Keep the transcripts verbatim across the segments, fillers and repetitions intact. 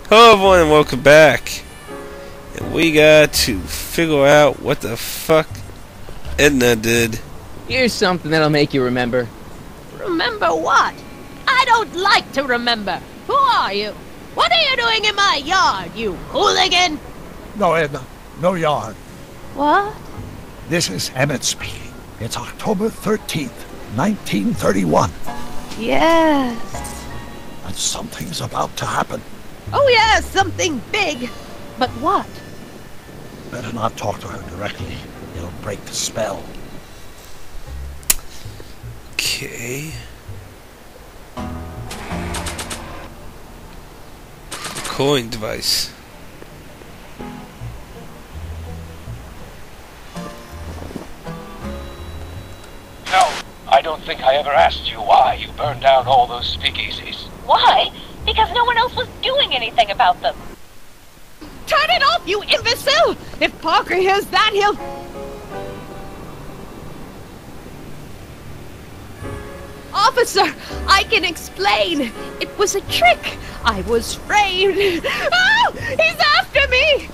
Hello everyone and welcome back. And we got to figure out what the fuck Edna did. Here's something that'll make you remember. Remember what? I don't like to remember. Who are you? What are you doing in my yard, you hooligan? No, Edna. No yard. What? This is Emmett speaking. It's October thirteenth, nineteen thirty-one. Yes. And something's about to happen. Oh yeah, something big. But what? Better not talk to her directly. It'll break the spell. Okay. Recording device. No, I don't think I ever asked you why you burned down all those speakeasies. Why? Because no one else was doing anything about them. Turn it off, you imbecile! If Parker hears that, he'll... Officer, I can explain. It was a trick. I was framed. Oh, he's after me!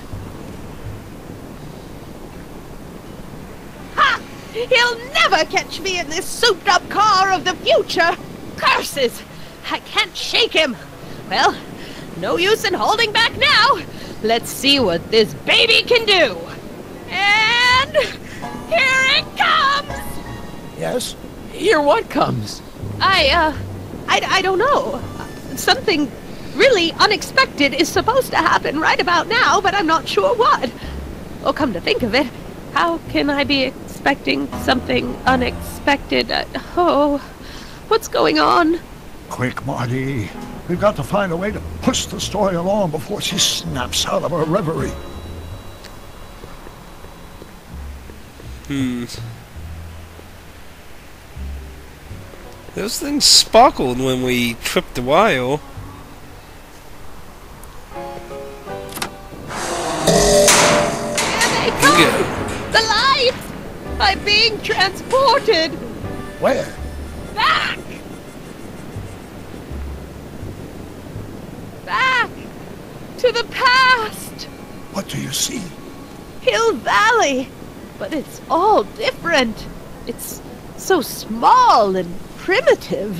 Ha! He'll never catch me in this souped-up car of the future. Curses! I can't shake him. Well, no use in holding back now. Let's see what this baby can do. And here it comes! Yes? Here what comes? I, uh, I, I don't know. Something really unexpected is supposed to happen right about now, but I'm not sure what. Oh, come to think of it, how can I be expecting something unexpected? Uh, oh, what's going on? Quick, Marty. We've got to find a way to push the story along before she snaps out of her reverie. Hmm. Those things sparkled when we tripped the wire. Here they come! Yeah. The lights! I'm being transported! Where? Back! Back! To the past! What do you see? Hill Valley! But it's all different. It's so small and primitive.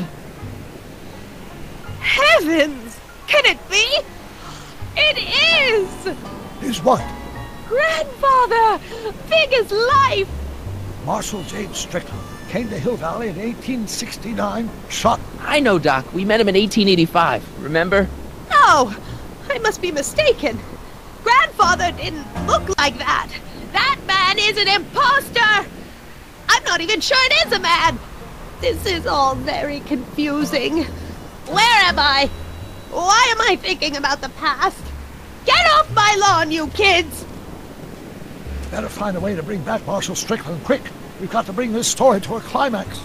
Heavens! Can it be? It is! Is what? Grandfather! Big as life! Marshal James Strickland came to Hill Valley in eighteen sixty-nine, shot. I know, Doc. We met him in eighteen eighty-five. Remember? No! I must be mistaken. Grandfather didn't look like that. That man is an imposter! I'm not even sure it is a man! This is all very confusing. Where am I? Why am I thinking about the past? Get off my lawn, you kids! Better find a way to bring back Marshal Strickland quick. We've got to bring this story to a climax.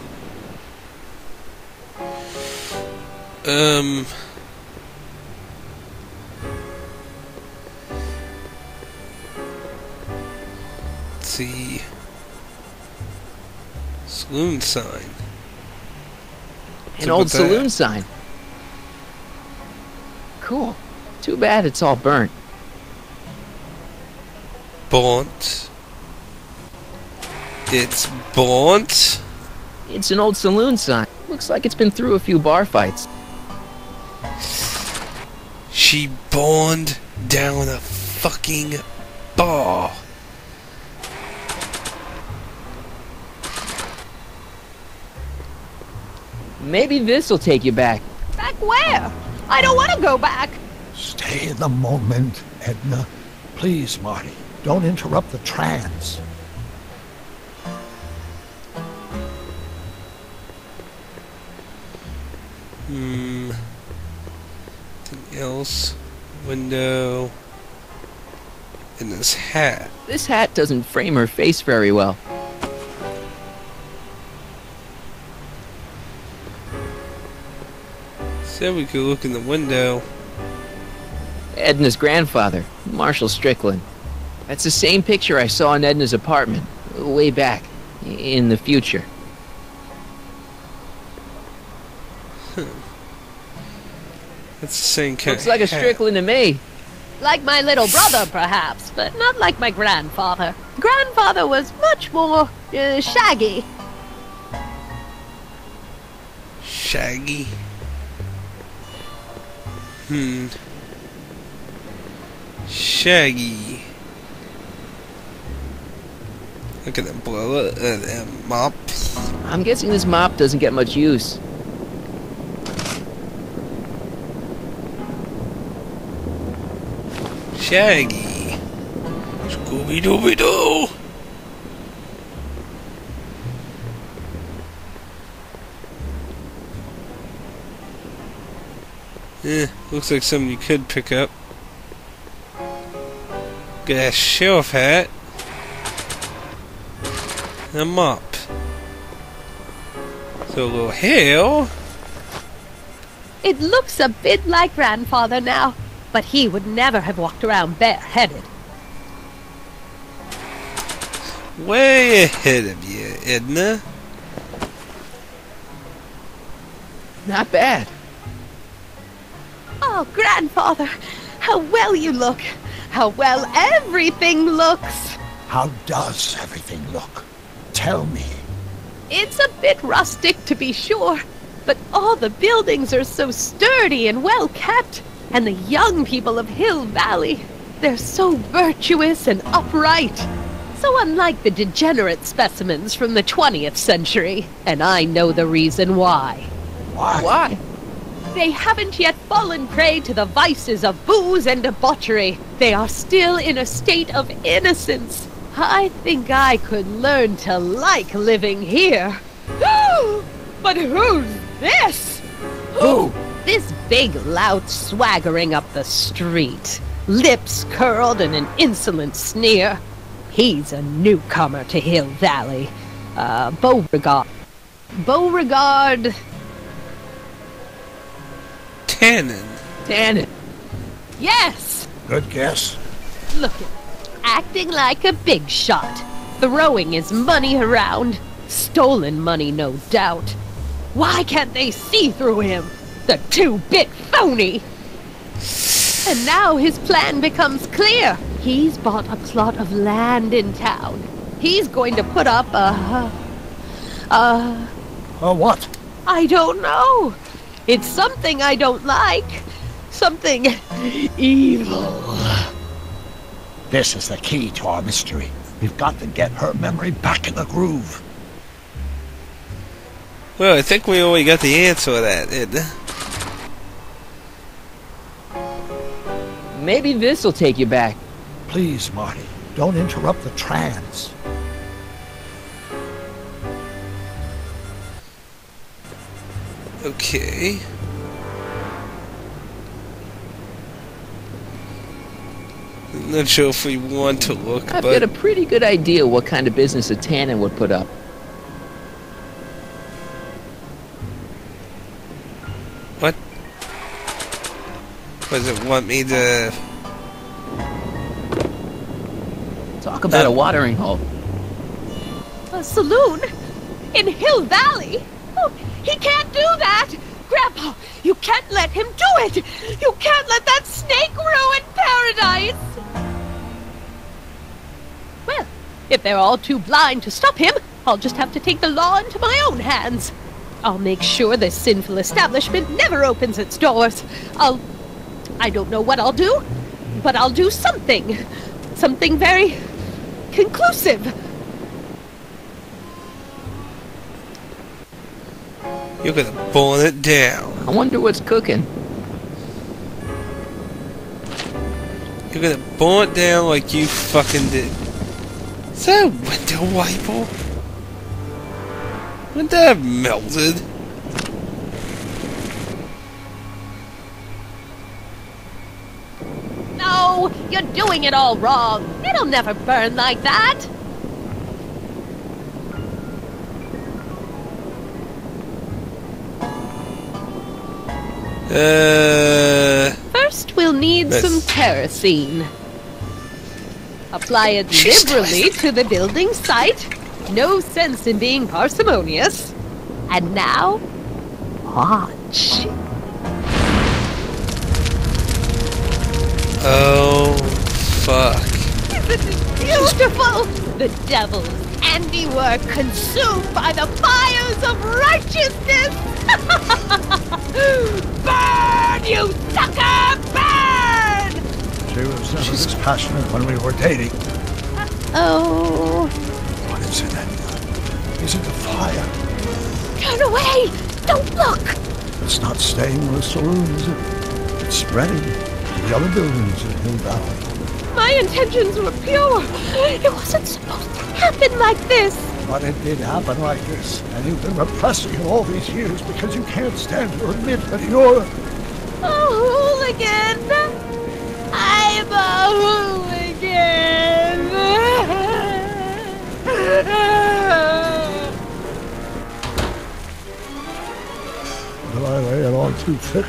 Um... Let's see... Saloon sign. An So old what's saloon that? sign. Cool. Too bad it's all burnt. Burnt. It's burnt. It's an old saloon sign. Looks like it's been through a few bar fights. She burned down a fucking bar. Maybe this'll take you back. Back where? I don't want to go back. Stay in the moment, Edna. Please, Marty. Don't interrupt the trance. Hmm. Anything else? Window. And this hat. This hat doesn't frame her face very well. Said we could look in the window. Edna's grandfather, Marshal Strickland. That's the same picture I saw in Edna's apartment, way back, in the future. It's the same kind Looks of like a hat. Strickland to me. Like my little brother, perhaps, but not like my grandfather. Grandfather was much more uh, shaggy. Shaggy. Hmm. Shaggy. Look at that blow uh, that mop. I'm guessing this mop doesn't get much use. Shaggy. Scooby Dooby Doo. Eh, looks like something you could pick up. Got a shelf hat. And a mop. So a little hail. It looks a bit like grandfather now, but he would never have walked around bareheaded. Way ahead of you, Edna. Not bad. Oh, grandfather, how well you look. How well everything looks. How does everything look? Tell me. It's a bit rustic, to be sure, but all the buildings are so sturdy and well kept. And the young people of Hill Valley, they're so virtuous and upright. So unlike the degenerate specimens from the twentieth century. And I know the reason why. Why? Why? They haven't yet fallen prey to the vices of booze and debauchery. They are still in a state of innocence. I think I could learn to like living here. But who's this? Who? This big lout swaggering up the street, lips curled in an insolent sneer. He's a newcomer to Hill Valley. Uh, Beauregard. Beauregard... Tannen. Tannen. Yes! Good guess. Look at him, acting like a big shot, throwing his money around. Stolen money, no doubt. Why can't they see through him? The two-bit phony! And now his plan becomes clear. He's bought a plot of land in town. He's going to put up a... a... Uh, what? I don't know. It's something I don't like. Something evil. This is the key to our mystery. We've got to get her memory back in the groove. Well, I think we already got the answer to that, Edna. Maybe this'll take you back. Please, Marty, don't interrupt the trance. Okay. I'm not sure if we want to look, I've but got a pretty good idea what kind of business a Tannen would put up. what? Does it want me to? Talk about a watering hole. A saloon? In Hill Valley? Oh, he can't do that! Grandpa, you can't let him do it! You can't let that snake ruin paradise! Well, if they're all too blind to stop him, I'll just have to take the law into my own hands. I'll make sure this sinful establishment never opens its doors. I'll... I don't know what I'll do, but I'll do something. Something very... conclusive. You're gonna burn it down. I wonder what's cooking. You're gonna burn it down like you fucking did. Is that a window wiper? Would that have melted? No, you're doing it all wrong. It'll never burn like that. Uh... First, we'll need Yes. some kerosene. Apply it Jeez, liberally to the building site. No sense in being parsimonious. And now, watch. beautiful! The devil's handiwork consumed by the fires of righteousness! Burn, you sucker! Burn! She was never this passionate when we were dating. Oh... What is it, Edna? Is it the fire? Turn away! Don't look! It's not staying in the saloon, is it? It's spreading to the other buildings in Hill Valley. My intentions were pure. It wasn't supposed to happen like this. But it did happen like this, and you've been repressing it all these years because you can't stand to admit that you're... A hooligan! I'm a hooligan! Did I lay it on too thick?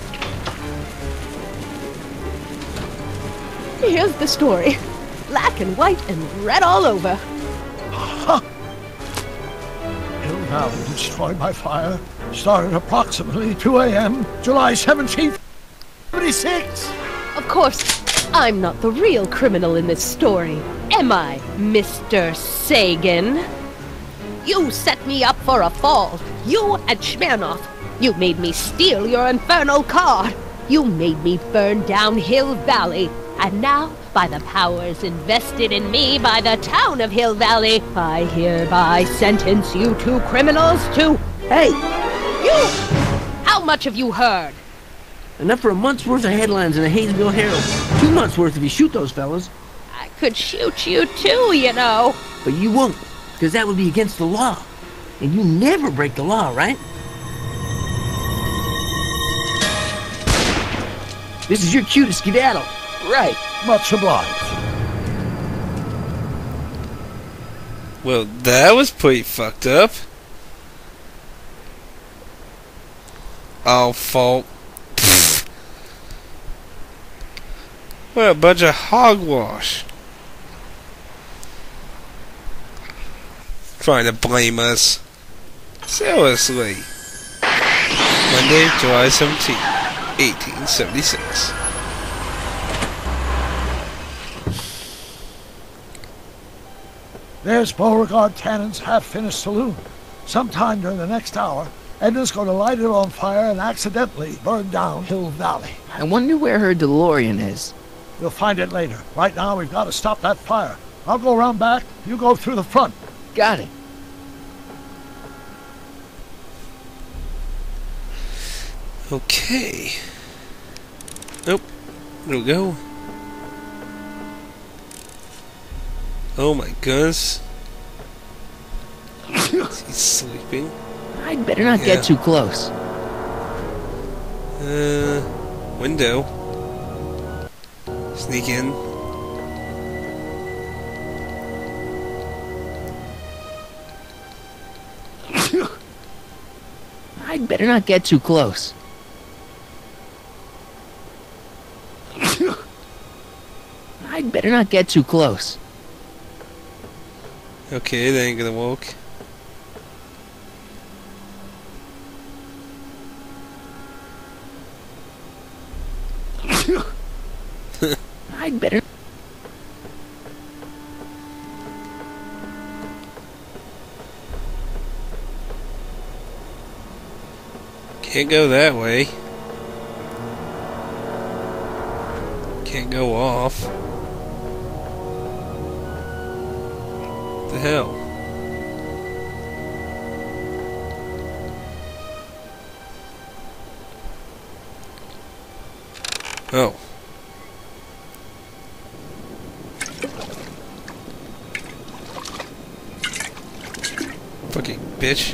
Here's the story. Black and white and red all over. Ha! Hill Valley destroyed by fire started approximately two A M July seventeenth, seventy-six. Of course, I'm not the real criminal in this story, am I, Mister Sagan? You set me up for a fall. You and Smirnoff. You made me steal your infernal car. You made me burn down Hill Valley. And now, by the powers invested in me by the town of Hill Valley, I hereby sentence you two criminals to... Hey! You! How much have you heard? Enough for a month's worth of headlines in the Hayesville Herald. Two months worth if you shoot those fellas. I could shoot you too, you know. But you won't, because that would be against the law. And you never break the law, right? This is your cue to skedaddle. Right. Much obliged. Well, that was pretty fucked up. All fault. Pfft. What a bunch of hogwash. Trying to blame us. Seriously. Monday, July seventeenth, eighteen seventy-six. There's Beauregard Tannen's half-finished saloon. Sometime during the next hour, Edna's going to light it on fire and accidentally burn down Hill Valley. I wonder where her DeLorean is. We'll find it later. Right now, we've got to stop that fire. I'll go around back. You go through the front. Got it. Okay. Nope. There we go. Oh my goodness. He's sleeping. I'd better not Yeah. get too close. Uh, window. Sneak in. I'd better not get too close. I'd better not get too close. Okay, that ain't gonna work. I'd better... Can't go that way. Can't go off. What the hell? Oh. Fucking bitch.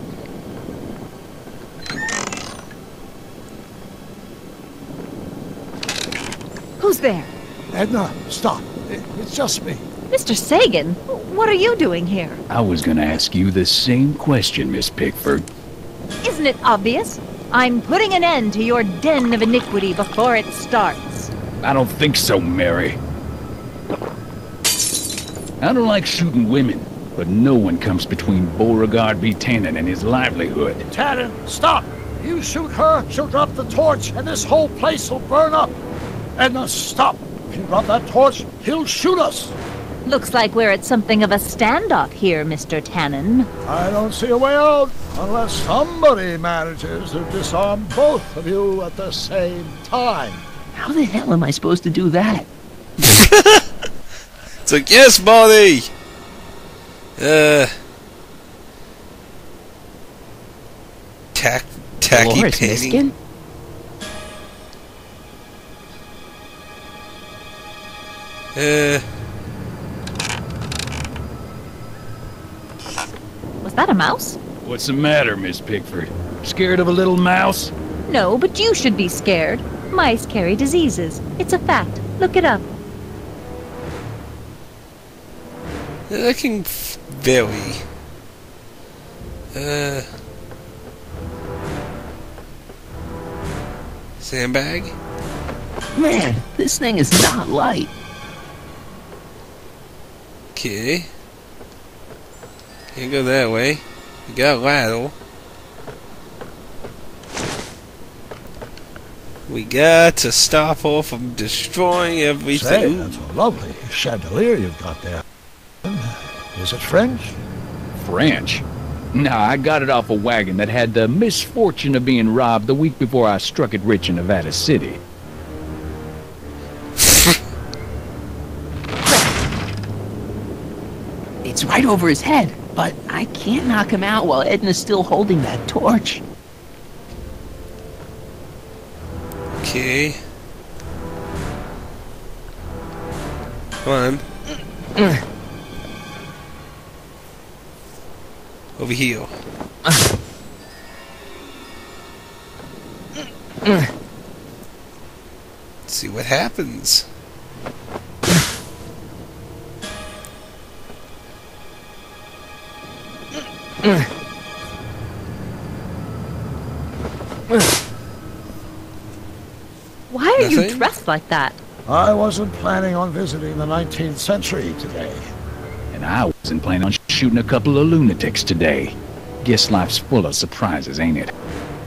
Who's there? Edna, stop. It, it's just me. Mister Sagan, what are you doing here? I was gonna ask you the same question, Miss Pickford. Isn't it obvious? I'm putting an end to your den of iniquity before it starts. I don't think so, Mary. I don't like shooting women, but no one comes between Beauregard B. Tannen and his livelihood. Tannen, stop! You shoot her, she'll drop the torch, and this whole place will burn up. Edna, stop! If you drop that torch, he'll shoot us. Looks like we're at something of a standoff here, Mister Tannen. I don't see a way out unless somebody manages to disarm both of you at the same time. How the hell am I supposed to do that? It's like, yes, buddy! Uh... Tack, tacky Dolores painting. Miskin? Uh... Was that a mouse? What's the matter, Miss Pickford? Scared of a little mouse? No, but you should be scared. Mice carry diseases. It's a fact. Look it up. They're looking very... Uh... Sandbag? Man, this thing is not light. Okay. Can't go that way. We got a ladder. We got to stop her from destroying everything. Say, that's a lovely chandelier you've got there. Is it French? French? Nah, I got it off a wagon that had the misfortune of being robbed the week before I struck it rich in Nevada City. It's right over his head, but I can't knock him out while Edna's still holding that torch. Okay. Come on. Over here. Let's see what happens. Why are you Nothing? dressed like that? I wasn't planning on visiting the nineteenth century today. And I wasn't planning on shooting a couple of lunatics today. Guess life's full of surprises, ain't it?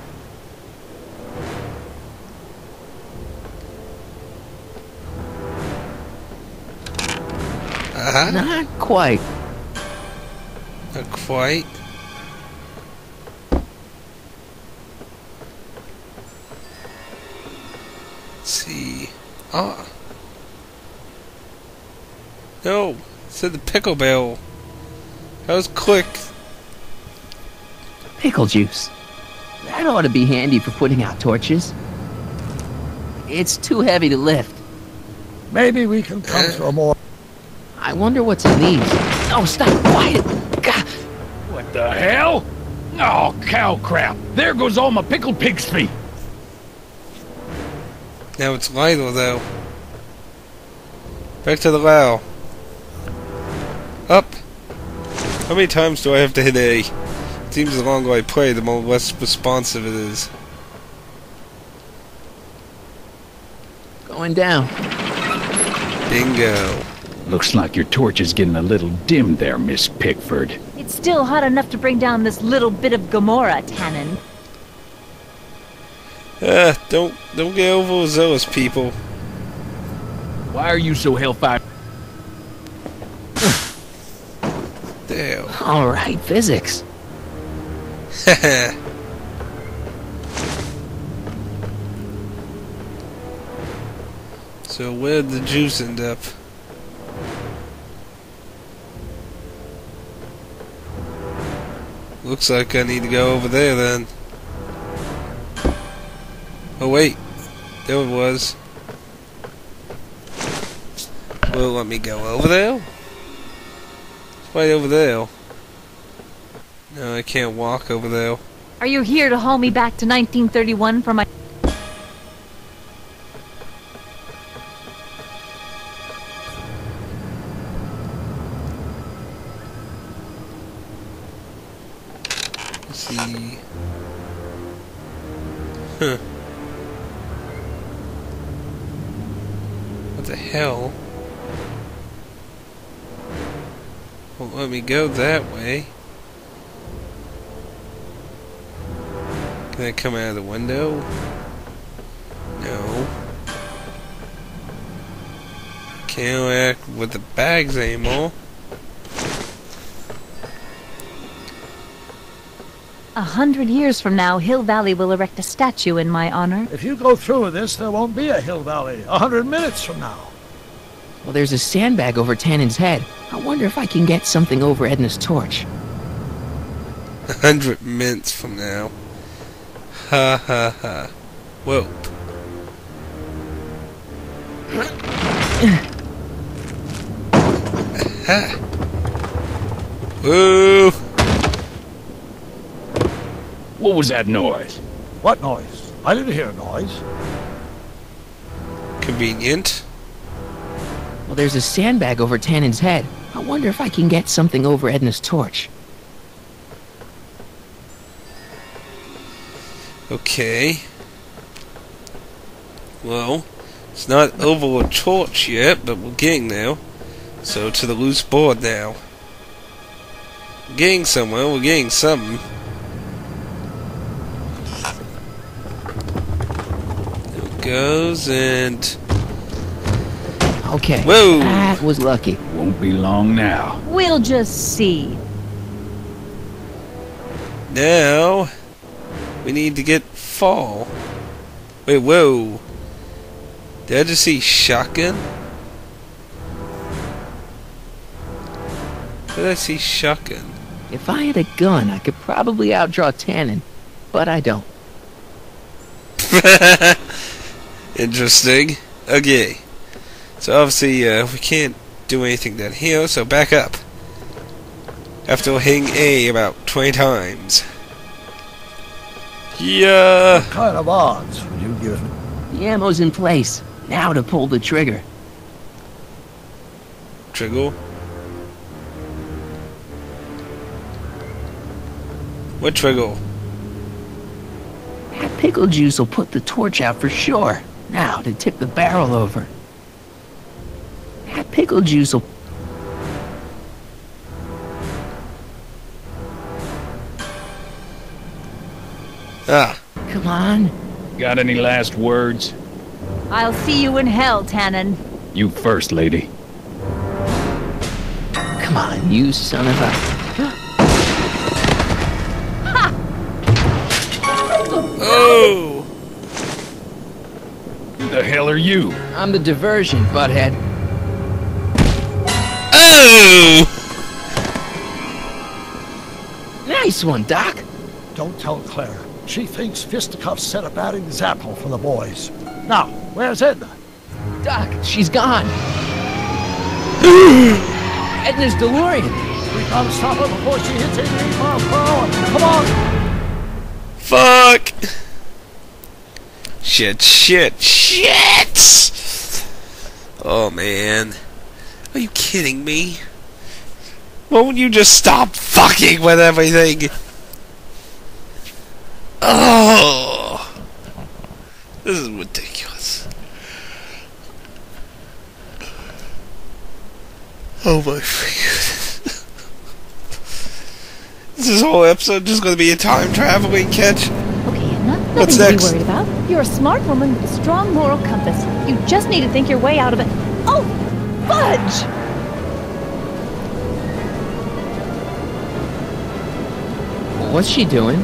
Uh-huh. Not quite. Not quite. Let's see. Ah. No. It said the pickle barrel. That was quick. Pickle juice. That ought to be handy for putting out torches. It's too heavy to lift. Maybe we can come to a more... I wonder what's in these. Oh, stop! Quiet! God. What the hell? Oh, cow crap! There goes all my pickled pig's feet! Now it's lighter though. Back to the wow. Up. How many times do I have to hit A? It seems the longer I play, the more less responsive it is. Going down. Bingo. Looks like your torch is getting a little dim there, Miss Pickford. It's still hot enough to bring down this little bit of Gomorrah, Tannen. Ah, don't don't get overzealous, people. Why are you so hellfire? Damn. All right, physics. So where'd the juice end up? Looks like I need to go over there then. Oh wait, there it was. Will it let me go over there? It's right over there. No, I can't walk over there. Are you here to haul me back to nineteen thirty-one for my... Let's see. Huh. What the hell? Won't let me go that way. Can I come out of the window? No. Can't act with the bags anymore. A hundred years from now, Hill Valley will erect a statue in my honor. If you go through with this, there won't be a Hill Valley a hundred minutes from now. Well, there's a sandbag over Tannen's head. I wonder if I can get something over Edna's torch. A hundred minutes from now. Ha ha ha. Whoa. Ha. Woo. What was that noise? What noise? I didn't hear a noise. Convenient. Well, there's a sandbag over Tannen's head. I wonder if I can get something over Edna's torch. Okay. Well, it's not over a torch yet, but we're getting there. So to the loose board now. We're getting somewhere, we're getting something. There it goes, and... Okay, whoa! That was lucky. Won't be long now. We'll just see. Now... we need to get fall. Wait, whoa. Did I just see shotgun? Did I see shotgun? If I had a gun, I could probably outdraw Tannen, but I don't. Interesting. Okay. So obviously uh, we can't do anything down here, so back up. After hitting A about twenty times. Yeah. What kind of odds would you give me? The ammo's in place. Now to pull the trigger. Trigger. What trigger? That pickle juice will put the torch out for sure. Now to tip the barrel over. That pickle juice will... Ah. Come on. Got any last words? I'll see you in hell, Tannen. You first, lady. Come on, you son of a... Oh! Who the hell are you? I'm the diversion, butthead. Oh! Nice one, Doc. Don't tell Claire. She thinks fisticuffs set a bad example for the boys. Now, where's Edna? Doc, she's gone. Edna's DeLorean. We gotta stop her before she hits eighty-eight miles per hour. Come on! Fuck! Shit, shit, shit! Oh man. Are you kidding me? Won't you just stop fucking with everything? Oh! This is ridiculous. Oh my goodness. Is this whole episode just going to be a time traveling catch? Okay, Edna, nothing What's to next? be worried about. You're a smart woman with a strong moral compass. You just need to think your way out of it. Oh, fudge! What's she doing?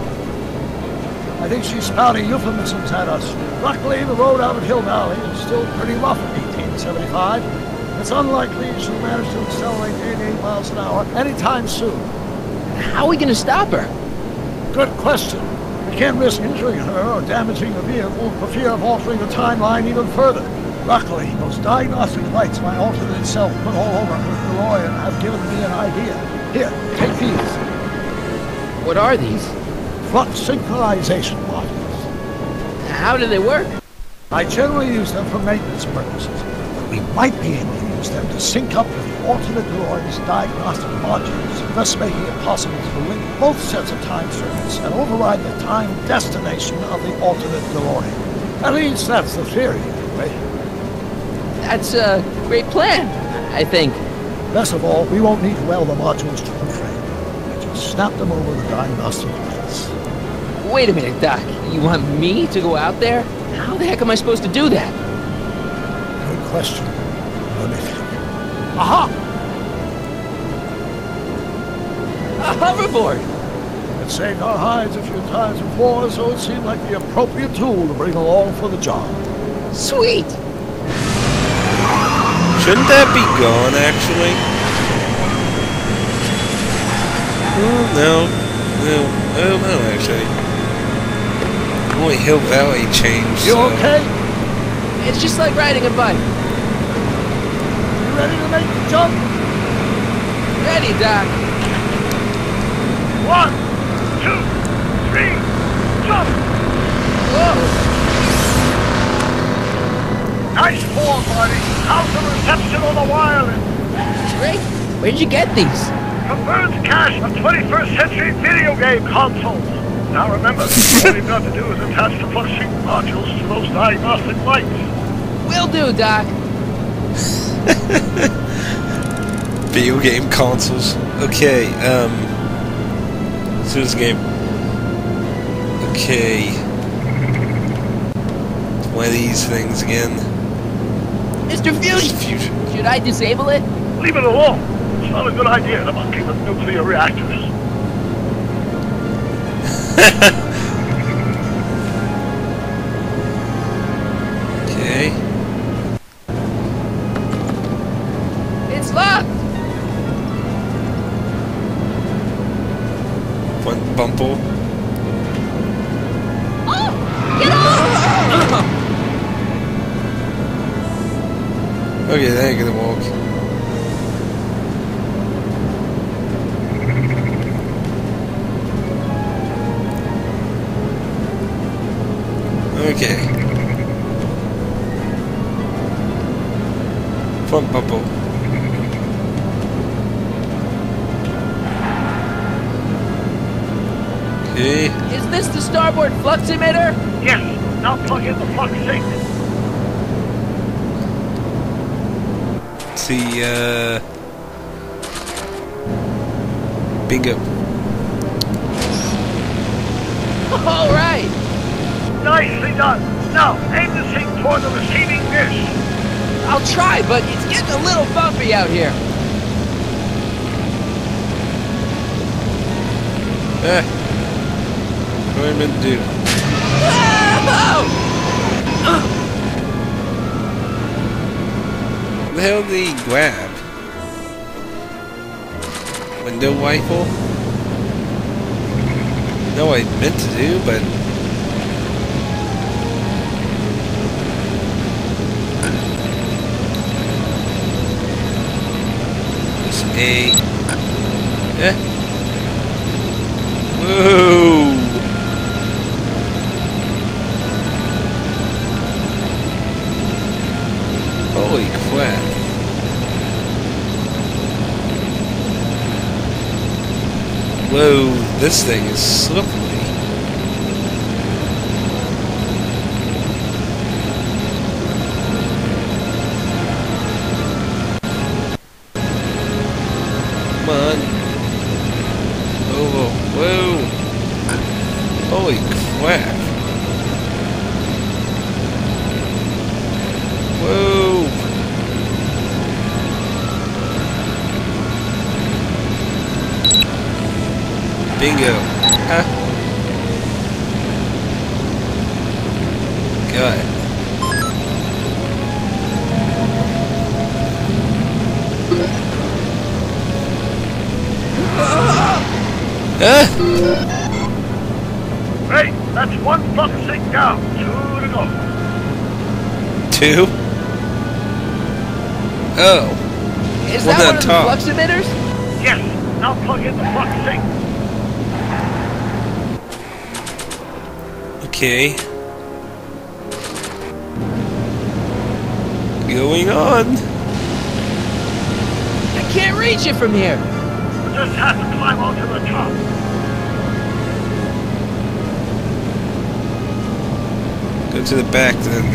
I think she's spouting euphemisms at us. Luckily, the road out of Hill Valley is still pretty rough in eighteen seventy-five. It's unlikely she'll manage to accelerate eighty-eight miles an hour anytime soon. How are we gonna stop her? Good question. We can't risk injuring her or damaging the vehicle for fear of altering the timeline even further. Luckily, those diagnostic lights my alternate self put all over her DeLorean have given me an idea. Here, take these. What are these? Flux synchronization modules. How do they work? I generally use them for maintenance purposes, but we might be able to use them to sync up with the alternate DeLorean's diagnostic modules, thus making it possible to link both sets of time circuits and override the time destination of the alternate DeLorean. At least that's the theory, anyway. That's a great plan, I think. Best of all, we won't need to weld the modules to the frame. We just snap them over the diagnostic lights. Wait a minute, Doc. You want me to go out there? How the heck am I supposed to do that? Good question. Let me think. Aha! A hoverboard! It saved our hides a few times before, so it seemed like the appropriate tool to bring along for the job. Sweet! Shouldn't that be gone, actually? Oh, no. No. I don't know, actually. Only Hill Valley changed, You so... okay? It's just like riding a bike. You ready to make the jump? Ready, Doc. One, two, three, jump! Whoa! Nice form, buddy. How's the reception on the wireless? Great. Where'd you get these? From Bird's cache of twenty-first century video game consoles. Now remember, all you've got to do is attach the flux-sync modules to those diagnostic lights. Will do, Doc. Video game consoles. Okay, um... let's do this game. Okay. One of these things again. Mister Fusion! Fusion. Should I disable it? Leave it alone. It's not a good idea to monkey with nuclear reactors. Okay. It's locked! One bumple. Oh! Get off! Okay, that ain't gonna walk. Okay. Front bubble. Okay. Is this the starboard flux emitter? Yes. Now plug in the flux sync. See, uh... bingo. All right. Nicely done. Now aim the sync toward the receiving dish. I'll try, but it's getting a little bumpy out here. Eh. What am I meant to do? Whoa! What the hell did he grab? Window rifle? No, I meant to do, but... Just a... Eh? Whoa! Holy crap. Whoa, this thing is slippery. Come on. Oh, whoa. Holy crap. Whoa. Bingo. Huh? Got it. Huh? Hey, that's one flux sync down. Two to go. Two? Oh. Is One that on one of the top. flux emitters? Yes. Now plug in the flux sync. Okay. Going on. I can't reach it from here. We just have to climb onto the top. Go to the back then.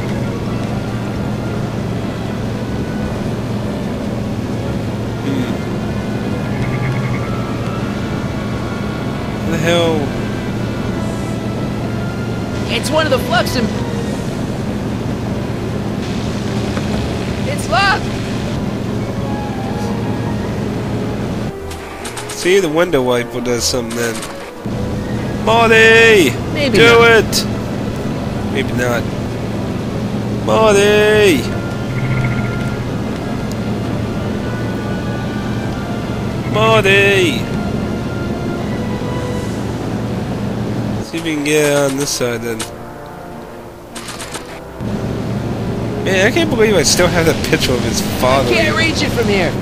Hmm. What the hell? It's one of the flux em- It's locked! See, the window wiper does something then. Marty! Maybe Do not. it! Maybe not. Marty! Marty! See if we can get on this side then. Man, I can't believe I still have that picture of his father. Can't reach it from here.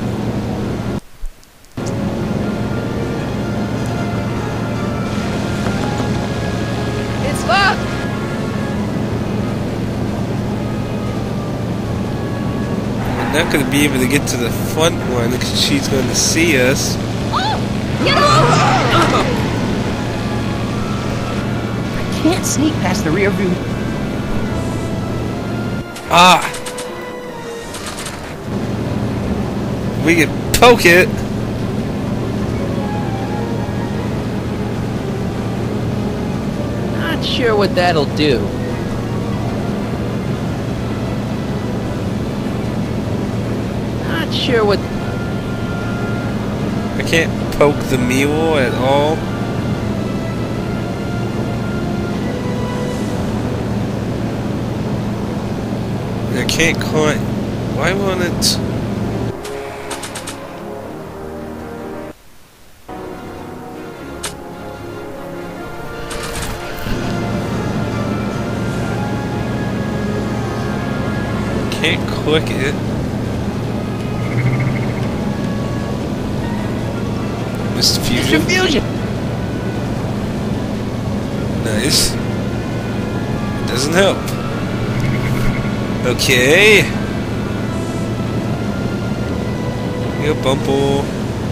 It's locked! We're not going to be able to get to the front one because she's going to see us. Oh! Get off! I can't sneak past the rear view. Ah! We could poke it. Not sure what that'll do. Not sure what... I can't poke the mule at all. I can't quite. Why won't it? Can't click it. Mister Fusion. Mister Fusion! Nice. Doesn't help. Okay. Yo, Bumble.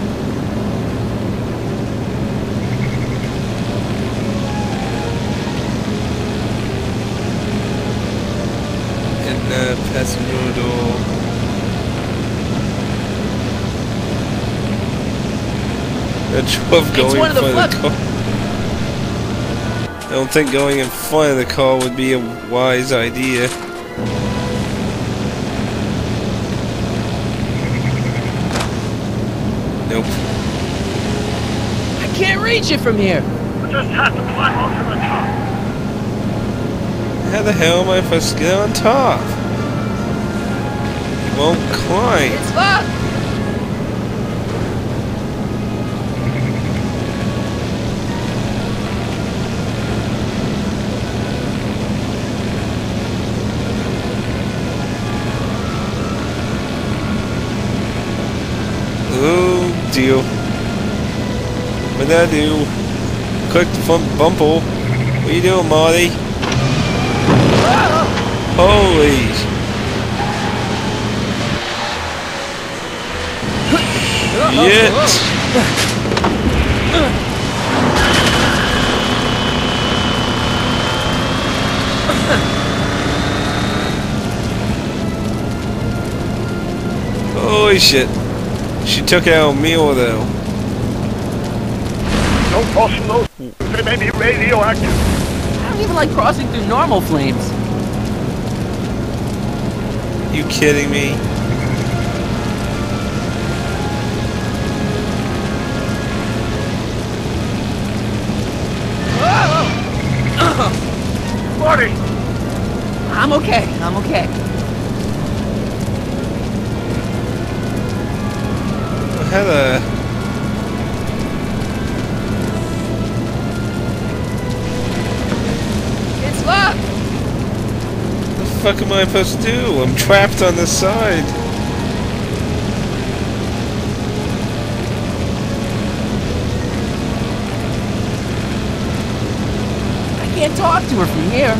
In the passenger door. That's twelve going one of the in front of the flip- car. I don't think going in front of the car would be a wise idea. Nope. I can't reach it from here. Just have to climb onto the top. How the hell am I supposed to get on top? It won't climb. It's locked! Oh deal. What did I do? Click the front bumper. What you doing, Marty? Holy. Shit. Holy shit. She took out Mule though. Don't cross from those. They may be radioactive. I don't even like crossing through normal flames. You kidding me? Marty! I'm okay. I'm okay. How the... It's locked! What the fuck am I supposed to do? I'm trapped on this side. I can't talk to her from here.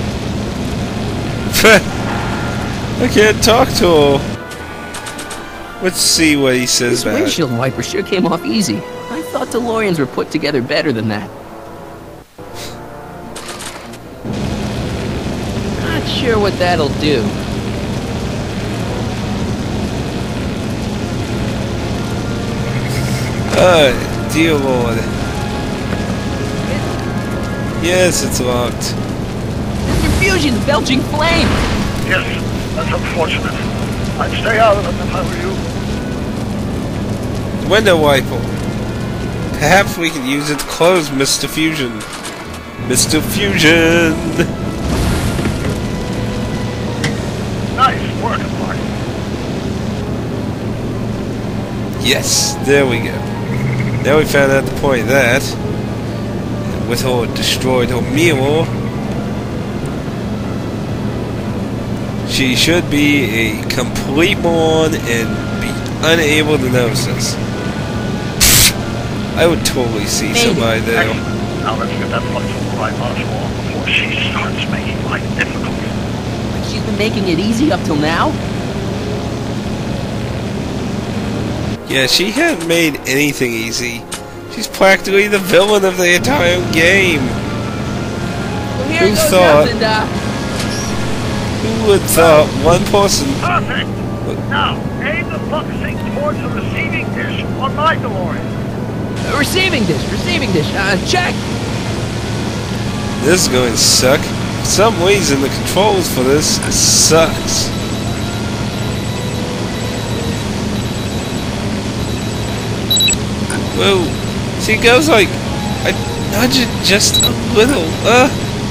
I can't talk to her. Let's see what he says This about it. windshield wiper sure came off easy. I thought DeLoreans were put together better than that. Not sure what that'll do. Oh, dear lord. Yes, it's locked. Mister Fusion's belching flame. Yes, that's unfortunate. I'd stay out of them if I were you. Window wiper. Perhaps we can use it to close Mister Fusion. Mister Fusion! Nice work, Marty. Yes, there we go. Now we found out the point of that. With her destroyed her mirror, she should be a complete moron and be unable to notice us. I would totally see Maybe. somebody there. Excellent. Now let's get that flexible right Oswald before she starts making life difficult. She's been making it easy up till now? Yeah, she hasn't made anything easy. She's practically the villain of the entire game. Well, here Who goes thought- nothing, Doc. Who would thought one person... Perfect! Now, aim the focusing towards the receiving dish on my DeLorean. Uh, receiving dish, receiving dish. Uh, check. This is going to suck. For some reason, the controls for this sucks. Whoa. See, it goes like... I nudge it just a little. Uh.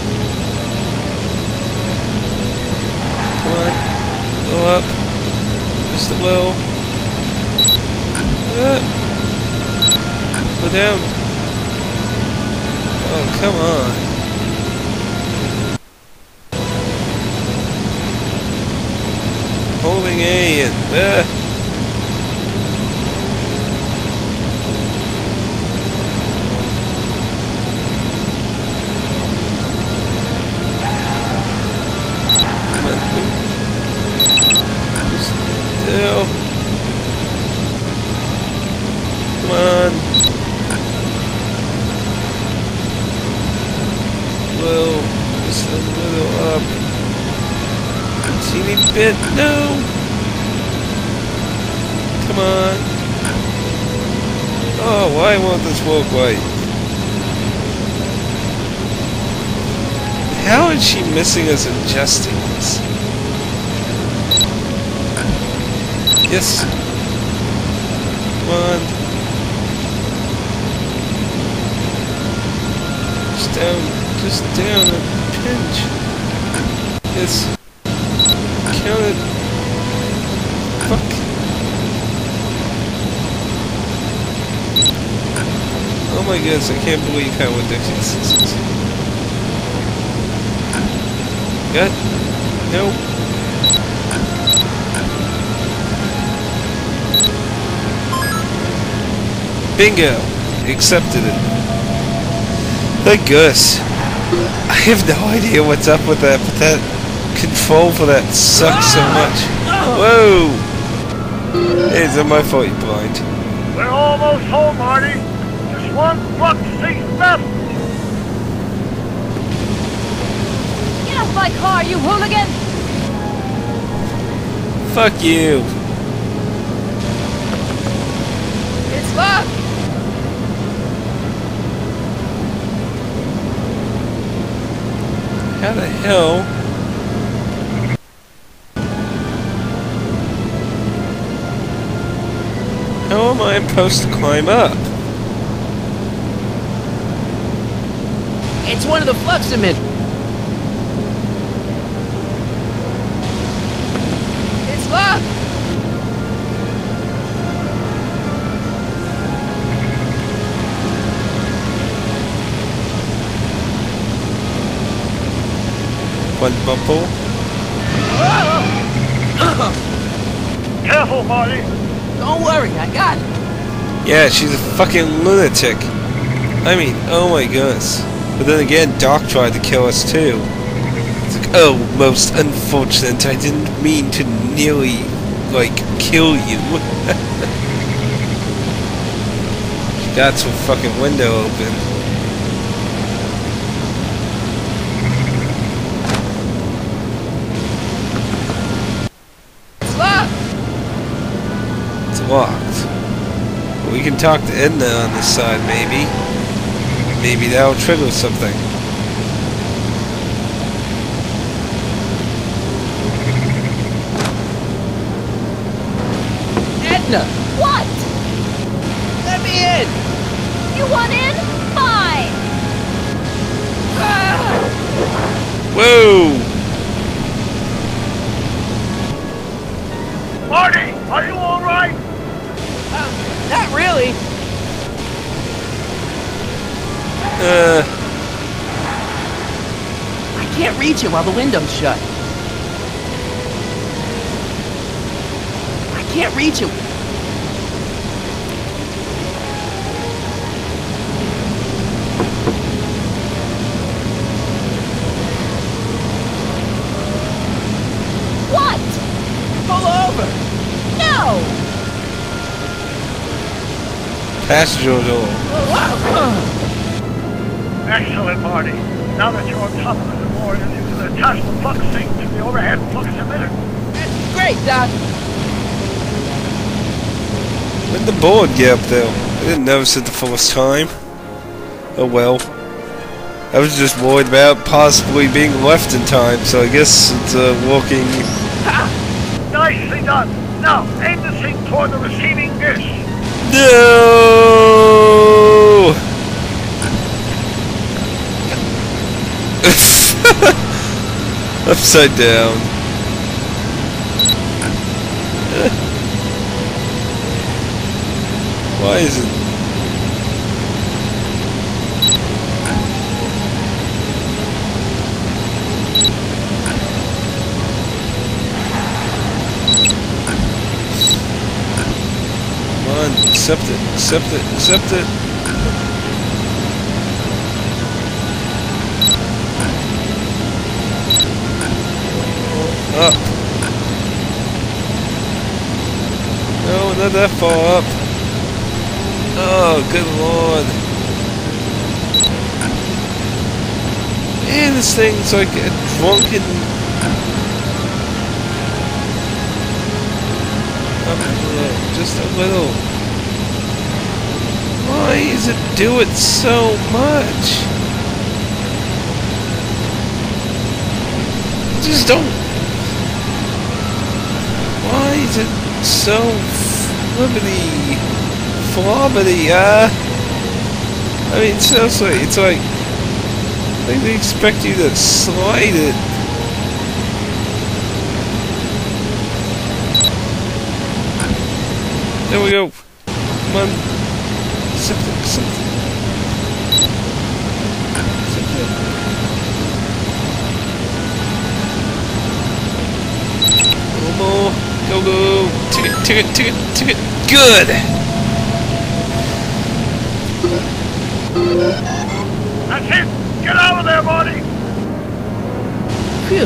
Come on. Go up. Just a little. Uh. Go down. Oh, come on. Holding A and... Uh. Still. Come on. Well, just a little up. Teeny bit. No. Come on. Oh, why won't this work right? How is she missing us adjusting this? Yes. Come on. Just down. Just down a pinch. Yes. Count it. Fuck. Oh my goodness, I can't believe how ridiculous this is. Good? No. Bingo! Accepted it. Thank goodness. I have no idea what's up with that, but that control for that sucks so much. Whoa! Hey, is that my fault you're blind? We're almost home, Marty. Just one buck seat left. Get off my car, you hooligan! Fuck you. It's locked! How the hell? How am I supposed to climb up? It's one of the flux emitters. It's locked! One bumble. Careful, Marty. Don't worry, I got it. Yeah, she's a fucking lunatic. I mean, oh my goodness. But then again, Doc tried to kill us too. It's like, oh, most unfortunate. I didn't mean to nearly, like, kill you. She got some fucking window open. It's locked! It's locked. We can talk to Edna on this side, maybe. Maybe that'll trigger something. Edna! What? Let me in! You want in? Fine. Whoa! Marty, are you all right? Not really. Uh, I can't reach it while the window's shut. I can't reach it. What? Pull over! No! passenger door. Excellent, Marty. Now that you're on top of the DeLorean, you can attach the flux sink to the overhead flux emitter. Great, Doc. When did the board get up there? I didn't notice it the first time. Oh well. I was just worried about possibly being left in time, so I guess it's uh, walking. Nicely done. Now, aim the sink toward the receiving dish. No! Upside down. Why is it? Come on, accept it, accept it, accept it. Up. No, not that far up. Oh, good lord. Man, this thing's like a drunken... Up a little, just a little. Why does it do it so much? Just don't... Why is it so flippity, flobbity, uh? I mean, seriously, it's like, like they expect you to slide it. There we go. Come on. Something, something. Something. A little more. Go, go, ticket, ticket, ticket, ticket. Good! That's it! Get out of there, Marty! Phew.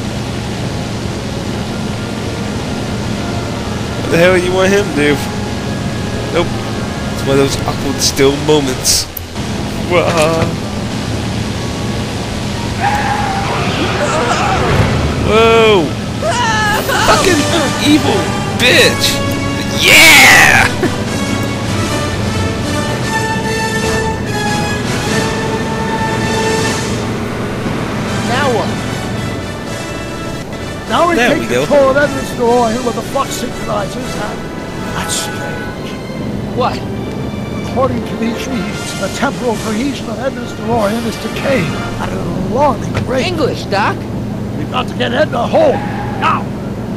What the hell you want him to do? Nope. It's one of those awkward still moments. Whoa. Whoa! Fucking evil bitch! Yeah! Now what? Now we There take we go. control of Edward's DeLorean with the flux synchronizers, and that's strange. What? According to these reads, the temporal cohesion of Edna's DeLorean is decaying at an alarming rate. English, Doc. We've got to get Edna home, now!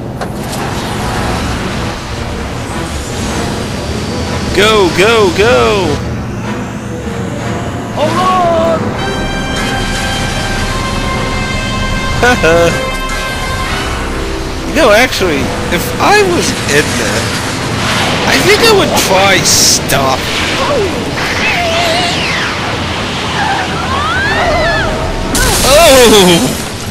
Go, go, go! Hold on! Haha. You know, actually, if I was Edna, I think I would try stop. Oh!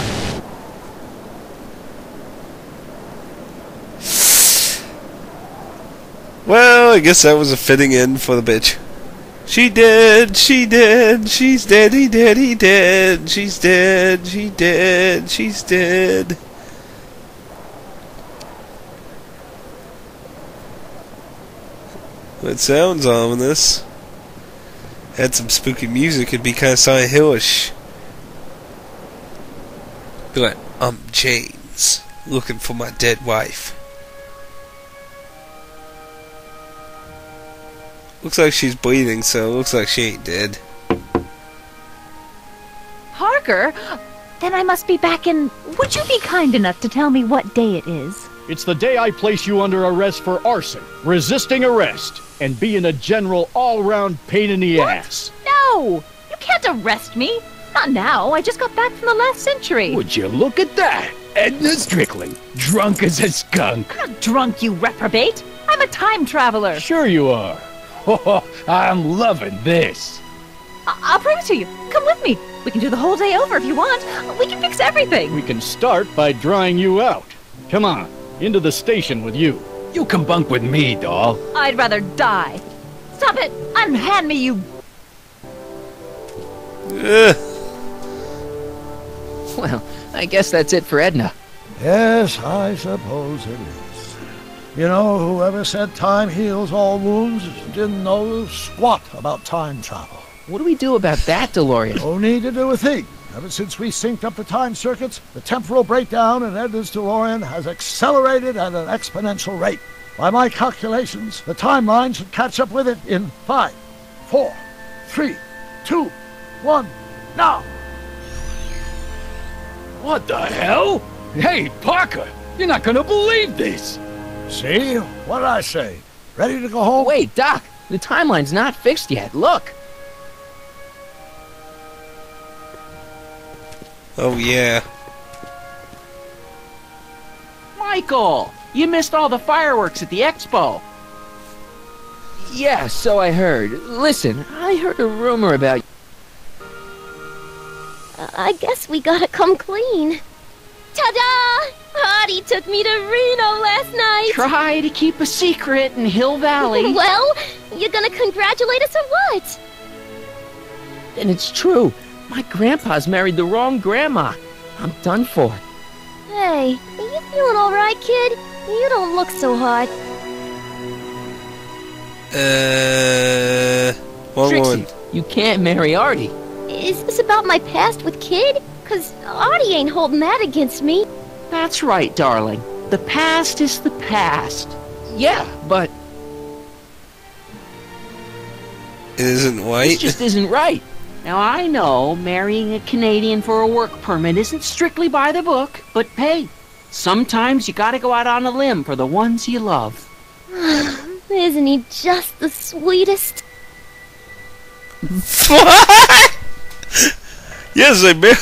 Well, I guess that was a fitting end for the bitch. She dead, she dead, she's deady, deady, dead, she's dead, she dead, she's dead. That sounds ominous. Had some spooky music, it'd be kind of Silent Hillish. Be like, I'm James, looking for my dead wife. Looks like she's bleeding, so it looks like she ain't dead. Parker? Then I must be back in... Would you be kind enough to tell me what day it is? It's the day I place you under arrest for arson, resisting arrest, and being a general all-round pain in the What? ass. No! You can't arrest me. Not now. I just got back from the last century. Would you look at that? Edna Strickland, drunk as a skunk. I'm not drunk, you reprobate. I'm a time traveler. Sure you are. Oh, I'm loving this. I- I'll prove it to you. Come with me. We can do the whole day over if you want. We can fix everything. We can start by drying you out. Come on, into the station with you. You can bunk with me, doll. I'd rather die. Stop it! Unhand me, you... Ugh. Well, I guess that's it for Edna. Yes, I suppose it is. You know, whoever said time heals all wounds didn't know squat about time travel. What do we do about that, DeLorean? No need to do a thing. Ever since we synced up the time circuits, the temporal breakdown in Edna's DeLorean has accelerated at an exponential rate. By my calculations, the timeline should catch up with it in five, four, three, two, one, now! What the hell? Hey, Parker, you're not gonna believe this. See? What did I say? Ready to go home? Wait, Doc, the timeline's not fixed yet. Look. Oh, yeah. Michael, you missed all the fireworks at the expo. Yeah, so I heard. Listen, I heard a rumor about... I guess we gotta come clean. Ta-da! Hardy took me to Reno last night. Try to keep a secret in Hill Valley. Well, you gonna congratulate us or what? And it's true. My grandpa's married the wrong grandma. I'm done for. Hey, are you feeling alright, kid? You don't look so hot. Uh... One Trixie, one. you can't marry Artie. Is this about my past with Kid? Cause Artie ain't holding that against me. That's right, darling. The past is the past. Yeah, but It isn't This white? just isn't right. Now, I know marrying a Canadian for a work permit isn't strictly by the book, but hey, sometimes you gotta go out on a limb for the ones you love. Isn't he just the sweetest? What? Yes, I bet.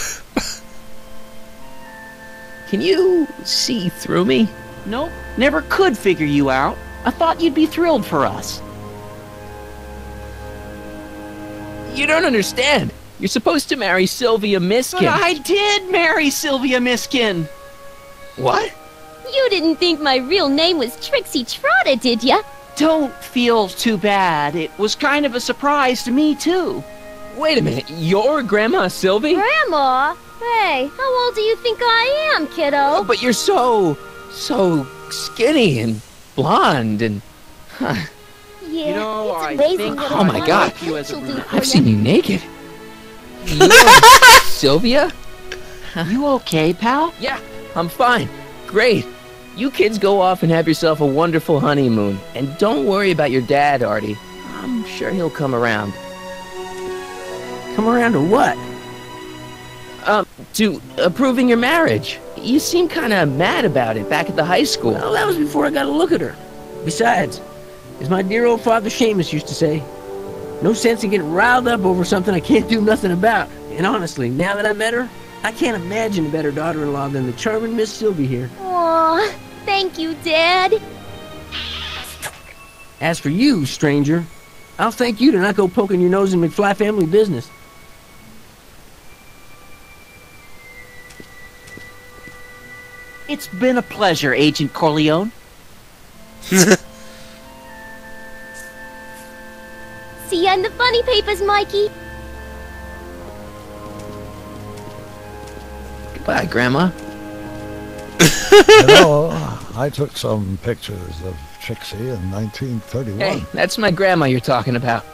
can you see through me? Nope, never could figure you out. I thought you'd be thrilled for us. You don't understand. You're supposed to marry Sylvia Miskin. But I did marry Sylvia Miskin. What? You didn't think my real name was Trixie Trotter, did ya? Don't feel too bad. It was kind of a surprise to me, too. Wait a minute. You're Grandma Sylvie? Grandma? Hey, how old do you think I am, kiddo? But you're so, so skinny and blonde and... Huh. Yeah, You know, it's I amazing think what Oh a my one God. little pencil do for I've ya. seen you naked. You're Sylvia? You okay, pal? Yeah, I'm fine. Great. You kids go off and have yourself a wonderful honeymoon. And don't worry about your dad, Artie. I'm sure he'll come around. Come around to what? Um, to approving your marriage. You seem kind of mad about it back at the high school. Well, that was before I got a look at her. Besides, as my dear old father Seamus used to say, no sense in getting riled up over something I can't do nothing about. And honestly, now that I met her, I can't imagine a better daughter-in-law than the charming Miss Sylvie here. Aw, thank you, Dad. As for you, stranger, I'll thank you to not go poking your nose in McFly family business. It's been a pleasure, Agent Corleone. See ya in the funny papers, Mikey. Goodbye, Grandma. You know, I took some pictures of Trixie in nineteen thirty-one. Hey, that's my grandma you're talking about.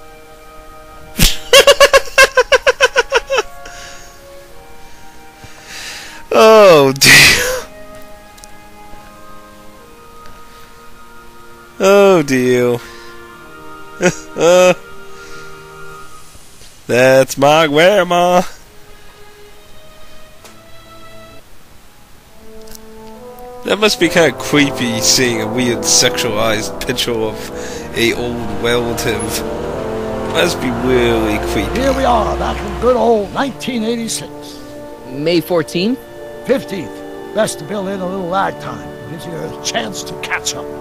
Oh, dear. Oh, dear. uh, that's my grandma. That must be kind of creepy seeing a weird sexualized picture of a old relative. Must be really creepy. Here we are, back in good old nineteen eighty-six. May fourteenth? fifteenth. Best to build in a little lag time. Gives you a chance to catch up.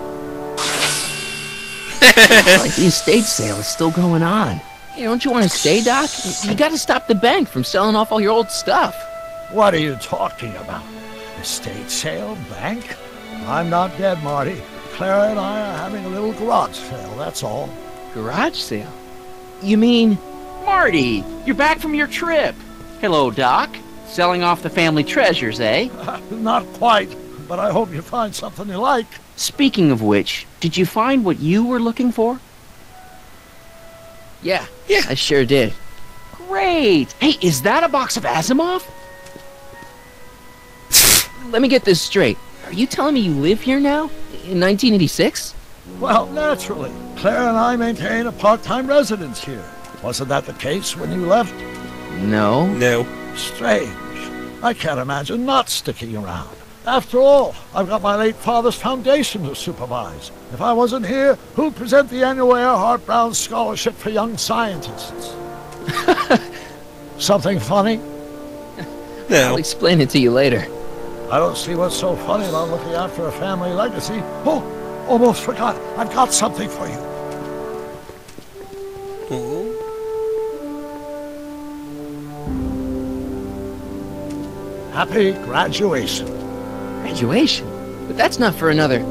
It's like the estate sale is still going on. Hey, don't you want to stay, Doc? You got to stop the bank from selling off all your old stuff. What are you talking about? Estate sale? Bank? I'm not dead, Marty. Clara and I are having a little garage sale, that's all. Garage sale? You mean... Marty, you're back from your trip. Hello, Doc. Selling off the family treasures, eh? Not quite, but I hope you find something you like. Speaking of which, did you find what you were looking for? Yeah, yeah, I sure did. Great! Hey, is that a box of Asimov? Let me get this straight. Are you telling me you live here now? In nineteen eighty-six? Well, naturally. Claire and I maintain a part-time residence here. Wasn't that the case when you left? No. No. Strange. I can't imagine not sticking around. After all, I've got my late father's foundation to supervise. If I wasn't here, who'd present the annual Earhart Brown Scholarship for Young Scientists? Something funny? No. I'll explain it to you later. I don't see what's so funny about looking after a family legacy. Oh, almost forgot. I've got something for you. Ooh. Happy graduation. Graduation? But that's not for another...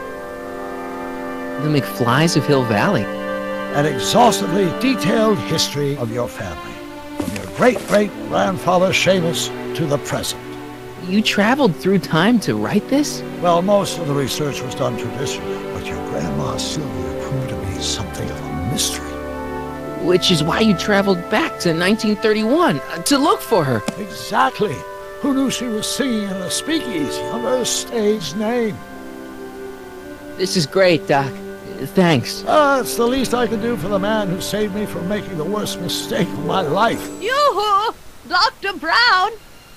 The McFlys of Hill Valley. An exhaustively detailed history of your family. From your great-great-grandfather Seamus to the present. You traveled through time to write this? Well, most of the research was done traditionally, but your grandma Sylvia proved to be something of a mystery. Which is why you traveled back to nineteen thirty-one, uh, to look for her. Exactly. Who knew she was singing in a speakeasy under a stage name? This is great, Doc. Thanks. Ah, it's the least I can do for the man who saved me from making the worst mistake of my life. Yoo-hoo! Doctor Brown!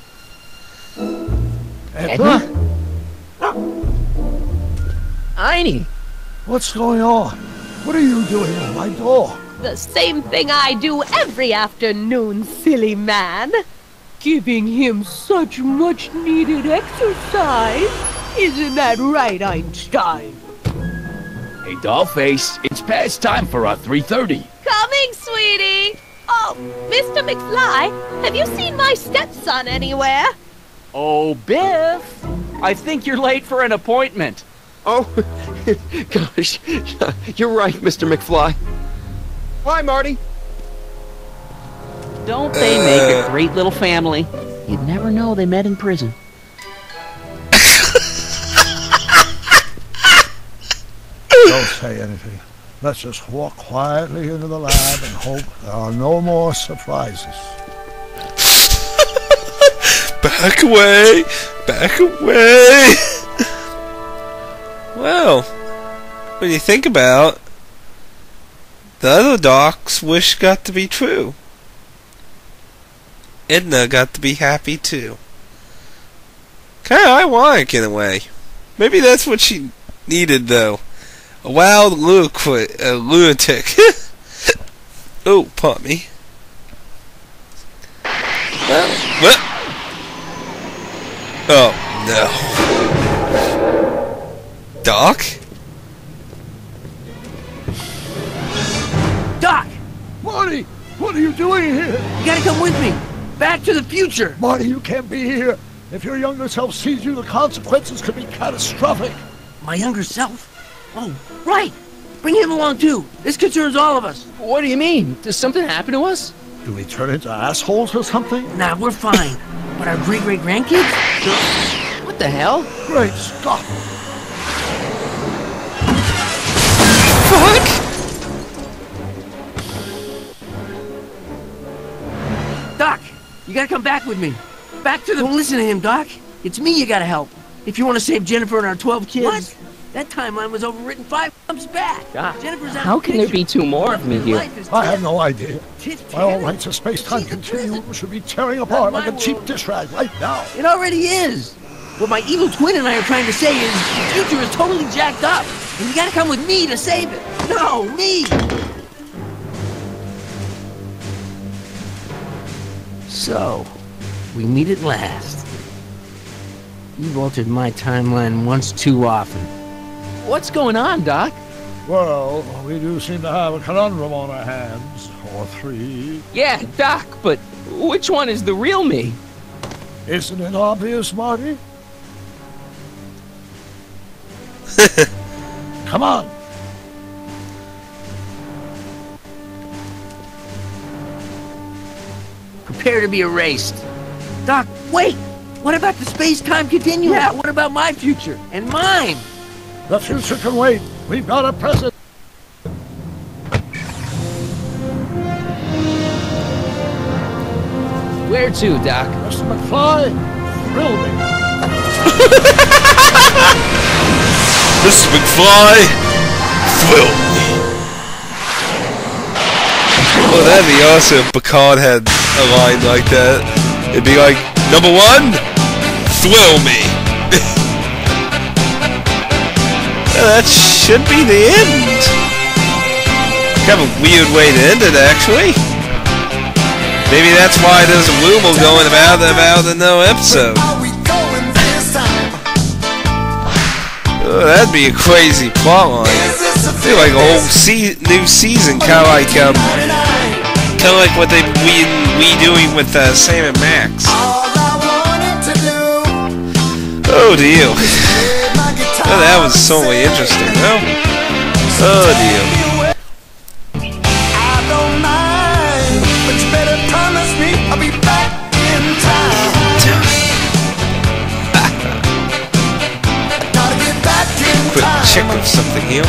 Edna? Einie! What's going on? What are you doing at my door? The same thing I do every afternoon, silly man. Giving him such much needed exercise. Isn't that right, Einstein? Hey, Dollface, it's past time for our three thirty. Coming, sweetie! Oh, Mister McFly, have you seen my stepson anywhere? Oh, Biff! I think you're late for an appointment. Oh, gosh. You're right, Mister McFly. Hi, Marty. Don't they make a great little family? You'd never know they met in prison. Don't say anything. Let's just walk quietly into the lab and hope there are no more surprises. Back away! Back away! Well, when you think about it, the other Doc's wish got to be true. Edna got to be happy too. Kinda ironic in a way. Maybe that's what she needed though. A wild lunatic. A lunatic. Oh, pardon me. Well, well. Oh, no. Doc? Doc! Marty! What are you doing here? You gotta come with me. Back to the future. Marty, you can't be here. If your younger self sees you, the consequences could be catastrophic. My younger self? Oh, right. Bring him along, too. This concerns all of us. What do you mean? Does something happen to us? Do we turn into assholes or something? Nah, we're fine. But our great-great-grandkids? What the hell? Great Scott! Fuck! Doc, you gotta come back with me. Back to the... Don't listen to him, Doc. It's me you gotta help. If you want to save Jennifer and our twelve kids. What? That timeline was overwritten five months back. Doc, Jennifer's out how of the can there picture. be two more of me here? Life is I have dead. no idea. Tit- By all rights, a space-time continuum should be tearing apart like a cheap dish rag right now. It already is. What my evil twin and I are trying to say is the future is totally jacked up, and you gotta come with me to save it. No, me. So, we meet at last. You've altered my timeline once too often. What's going on, Doc? Well, we do seem to have a conundrum on our hands. Or three. Yeah, Doc, but which one is the real me? Isn't it obvious, Marty? Come on. Prepare to be erased. Doc, wait! What about the space-time continuum? Yeah, what about my future? And mine? The future can wait. We've got a present. Where to, Doc? Mister McFly, thrill me. Mister McFly, thrill me. Oh, that'd be awesome if Picard had a line like that. It'd be like, number one, thrill me. Well, that should be the end. Kind of a weird way to end it, actually. Maybe that's why there's a rumor going about about the no episode. Oh, that'd be a crazy plotline. Be like a whole se new season, kind of like um, kind of like what they we we doing with uh, Sam and Max. Oh dear. Oh, that was so interesting, though. Oh dear. Quick check of something here.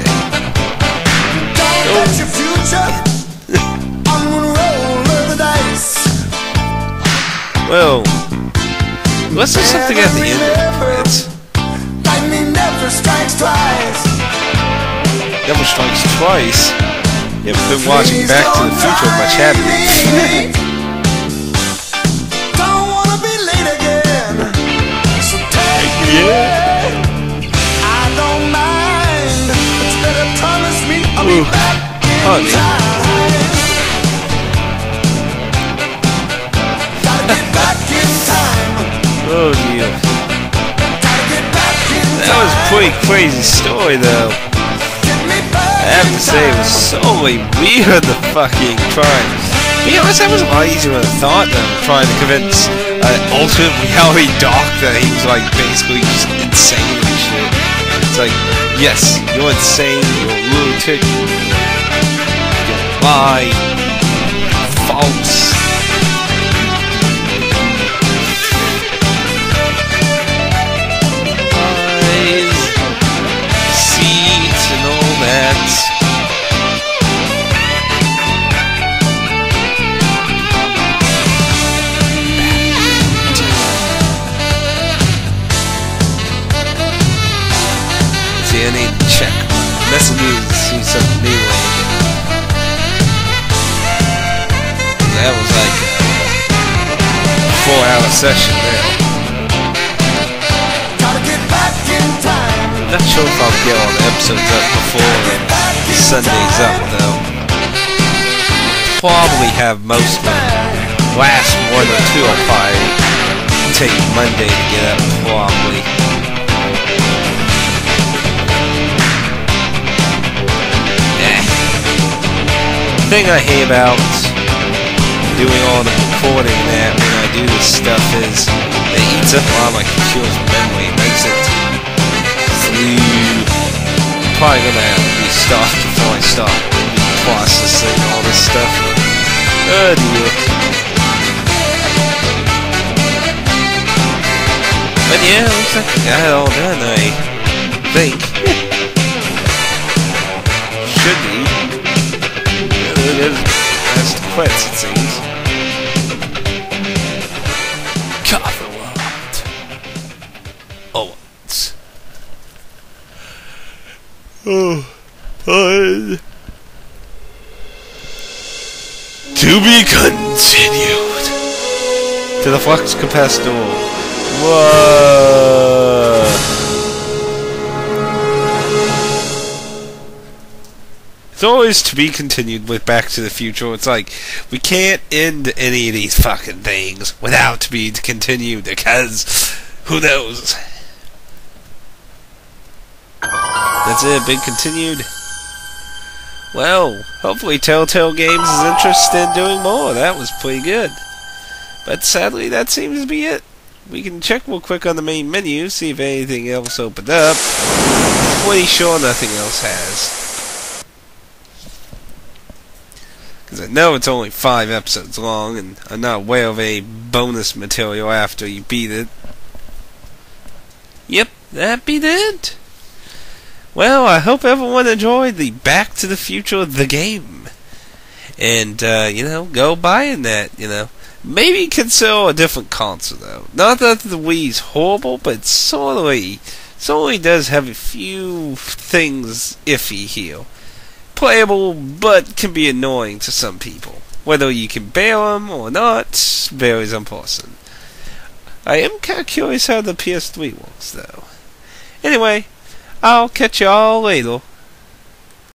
Well, let's do something at the end of the credits. Never strikes twice. Never strikes twice? Yeah, we've been watching Back to the Future much happening. Don't wanna be late again. So take me away. I don't mind. It's better promise me I'll be back in time. Gotta get back in time. Oh dear. That was a pretty crazy story, though. I have to say, it was so weird, the fucking trying. To be honest, that was a lot easier than I thought, though, trying to convince an uh, alternate reality Doc that he was, like, basically just insane and shit. It's like, yes, you're insane, you're a lunatic, you're lie, false. I need to check messages to see something new landing. That was like a four hour session there. Not sure if I'll get all the episodes up before Sunday's up though. Probably have most of them. Last one or two I'll probably take Monday to get up probably. The thing I hate about doing all the recording and that when I do this stuff is it eats up a lot of my computer's memory. It makes it through. I'm probably gonna have to restart before I start processing all this stuff. Oh dear. But yeah, it looks like I got it all done, I think. Should be. It is has to quit, it seems. Cover world. Oh, Oh, fine. To be continued. To the flux capacitor. Whoa. It's always to be continued with Back to the Future. It's like, we can't end any of these fucking things without to be continued, because who knows? That's it, big continued. Well, hopefully Telltale Games is interested in doing more. That was pretty good. But sadly, that seems to be it. We can check real quick on the main menu, see if anything else opened up. Pretty sure nothing else has. Because I know it's only five episodes long, and I'm not aware of any bonus material after you beat it. Yep, that be it. Well, I hope everyone enjoyed the Back to the Future the game. And, uh, you know, go buying that, you know. Maybe consider a different console, though. Not that the Wii's horrible, but it sorely, sorely does have a few things iffy here. Playable, but can be annoying to some people. Whether you can bear them or not varies on person. I am kind of curious how the P S three works, though. Anyway, I'll catch you all later.